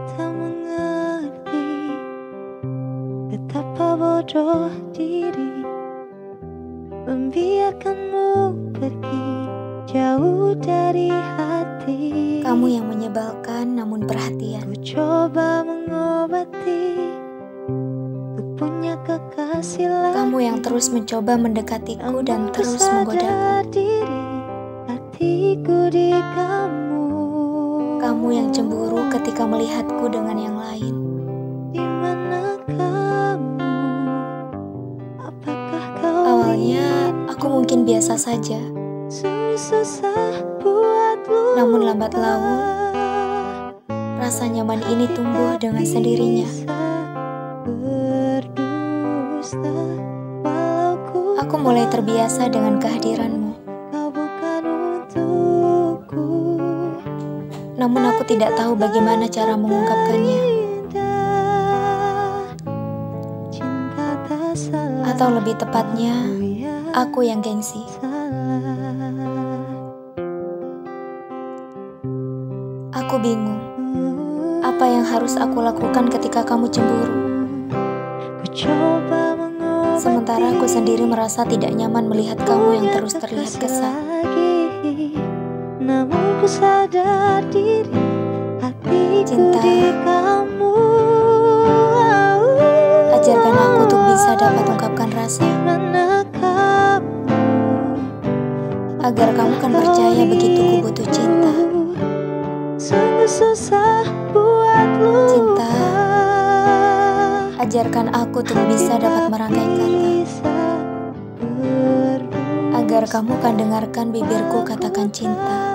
tak mengerti betapa bodoh diri membiarkanmu pergi jauh dari hati. Kamu yang menyebalkan namun perhatian. Ku coba mengobati untuk punya kekasih lain. Kamu yang terus mencoba mendekatiku dan terus menggodaku. Diri hatiku di kamu. Kamu yang cemburu ketika melihatku dengan yang lain. Di mana kamu? Apakah kau Awalnya aku mungkin biasa saja, susah buatmu, namun lambat laun rasa nyaman ini tumbuh dengan sendirinya. Aku mulai terbiasa dengan kehadiranmu. Namun aku tidak tahu bagaimana cara mengungkapkannya. Atau lebih tepatnya, aku yang gengsi. Aku bingung, apa yang harus aku lakukan ketika kamu cemburu? Sementara aku sendiri merasa tidak nyaman melihat kamu yang terus terlihat kesal. Namun ku sadar diri hatiku Cinta, di kamu. ajarkan aku untuk bisa dapat ungkapkan rasa, agar kamu kan percaya begitu ku butuh cinta. Sungguh susah buatmu. Cinta, ajarkan aku untuk bisa dapat merangkai kata, agar kamu kan dengarkan bibirku katakan cinta.